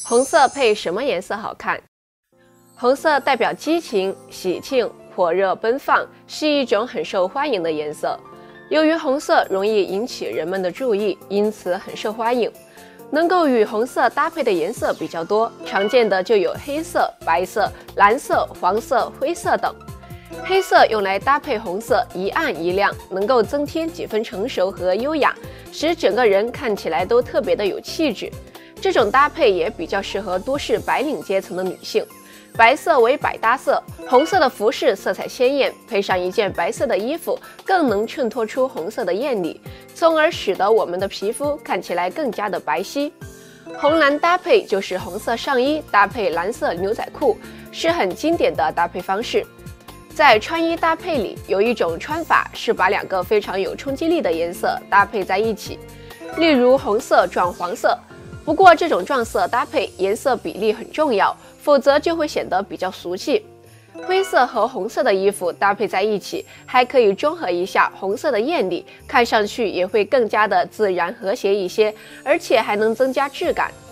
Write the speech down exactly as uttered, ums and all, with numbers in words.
红色配什么颜色好看？红色代表激情、喜庆、火热、奔放，是一种很受欢迎的颜色。由于红色容易引起人们的注意，因此很受欢迎。能够与红色搭配的颜色比较多，常见的就有黑色、白色、蓝色、黄色、灰色等。黑色用来搭配红色，一暗一亮，能够增添几分成熟和优雅，使整个人看起来都特别的有气质。这种搭配也比较适合都市白领阶层的女性。白色为百搭色，红色的服饰色彩鲜艳，配上一件白色的衣服，更能衬托出红色的艳丽，从而使得我们的皮肤看起来更加的白皙。红蓝搭配就是红色上衣搭配蓝色牛仔裤，是很经典的搭配方式。在穿衣搭配里，有一种穿法是把两个非常有冲击力的颜色搭配在一起，例如红色撞黄色。不过这种撞色搭配颜色比例很重要，否则就会显得比较俗气。灰色和红色的衣服搭配在一起，还可以中和一下红色的艳丽，看上去也会更加的自然和谐一些，而且还能增加质感。